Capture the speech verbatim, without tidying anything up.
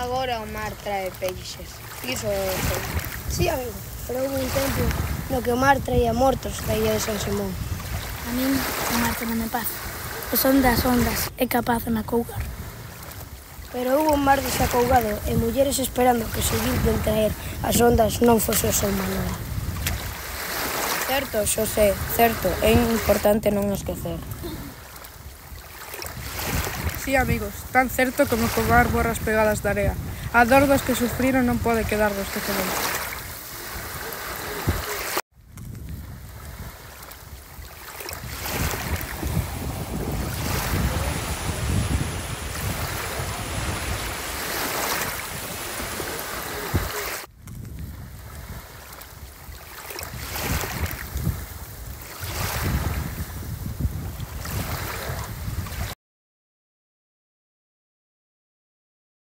Agora o mar trae peixes. Iso é o sei. Sí, amigo, pero houve un tempo no que o mar traía mortos da illa de San Simón. A min o mar tename paz. O son das ondas é capaz de me acougar. Pero houve un mar desacougado e mulleres esperando que se vinten traer as ondas non fose o seu Manuel. Certo, Xosé, certo, é importante non esquecer. Sí, amigos, tan certo como covar borras pegadas da area. A dor dos que sufriron non pode quedar do esquecemento.